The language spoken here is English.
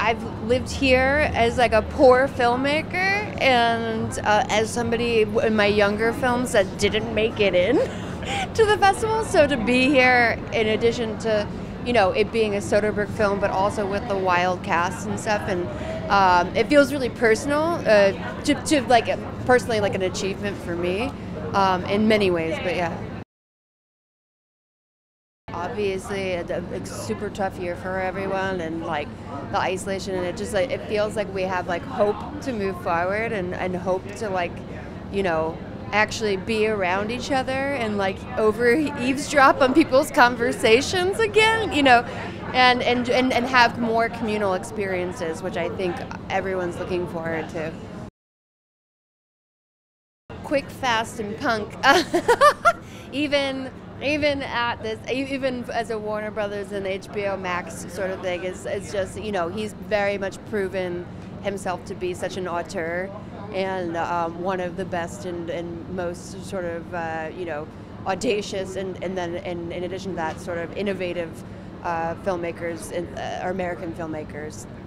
I've lived here as like a poor filmmaker, and as somebody in my younger films that didn't make it in to the festival. So to be here, in addition to it being a Soderbergh film, but also with the wild cast and stuff, and it feels really personal, to like personally like an achievement for me, in many ways. But yeah. Obviously, a super tough year for everyone, and like the isolation, and it just like it feels like we have like hope to move forward, and hope to like, actually be around each other and like over eavesdrop on people's conversations again, and have more communal experiences, which I think everyone's looking forward to. Quick, fast, and punk. even at this, even as a Warner Brothers and HBO Max sort of thing, is just he's very much proven himself to be such an auteur, and one of the best and most sort of audacious, and then in addition to that, sort of innovative filmmakers, or American filmmakers.